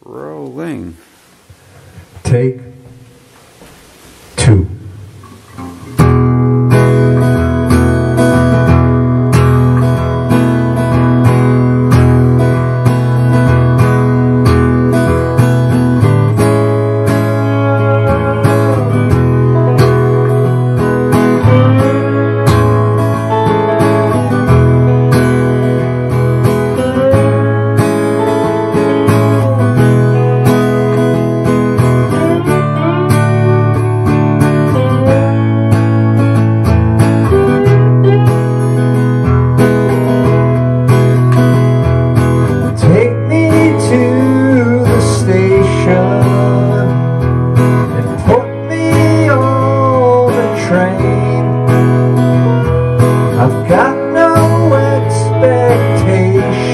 Rolling. Take two. I've got no expectations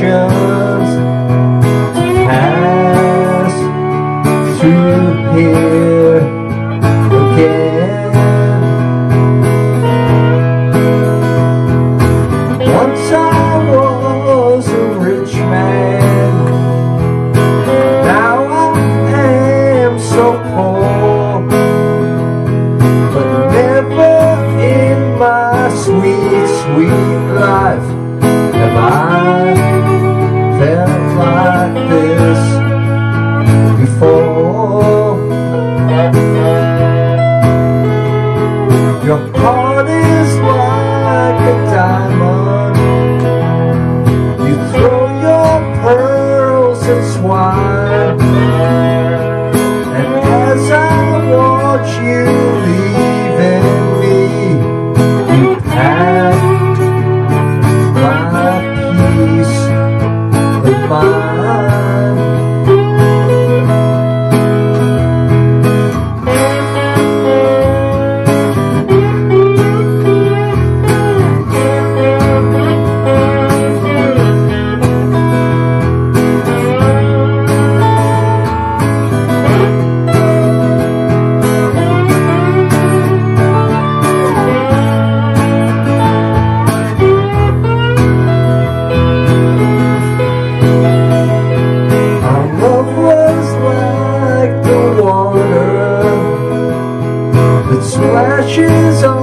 to pass through here again. Once I was a rich man, now I am so poor, but never in my sweet life have I felt like this before. Your heart is like a diamond, you throw your pearls and swine, and as I watch you leaving me, you pack my peace of mind. Splashes on